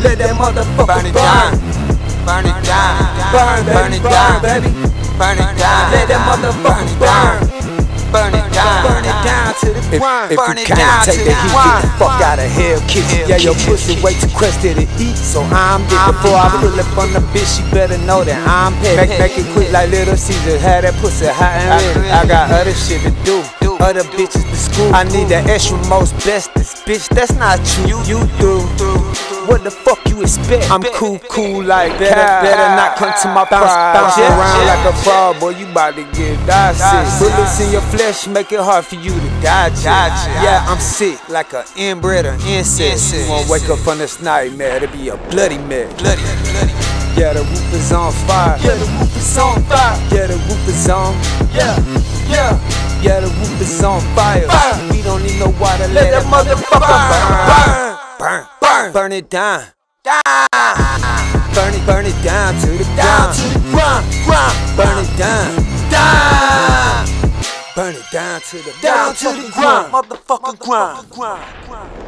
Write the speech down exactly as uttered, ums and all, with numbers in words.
let that motherfucker burn it down. Burn it down. Burn, Burn it baby, down. burn, baby. Burn it down. Let that motherfucker burn. Burn it down. Burn it down to the If, ground. if Burn you it can't down take to the the heat, ground. get the fuck out of hell kitchen. Yeah, your pussy way too crusty to eat, so I'm big. Before I pull up on the bitch, she better know that I'm petty. Make, make it quick like Little Caesar, had that pussy hot and ready. I got other shit to do, other bitches to school. I need that extra most bestest, bitch, that's not you, you do. What the fuck you expect? I'm cool, cool like better, better not come to my pride. Bounce around like a frog, boy, you bout to get dissect. Bullets in your flesh make it hard for you to digest. Yeah, I'm sick like an inbred or incest. You won't wake up from this nightmare, it'll be a bloody mess. Bloody, bloody. Yeah, the roof is on fire. Yeah, the roof is on fire. Yeah, the roof is on. Yeah, yeah. Yeah, the roof is on fire. Fire. We don't need no water, Let that motherfucker burn. burn, burn, burn it down. Burn it, burn it down to the Down ground. to the ground, ground. Burn it down. Down. Burn it down to the Down to the ground. Motherfucking ground. Ground.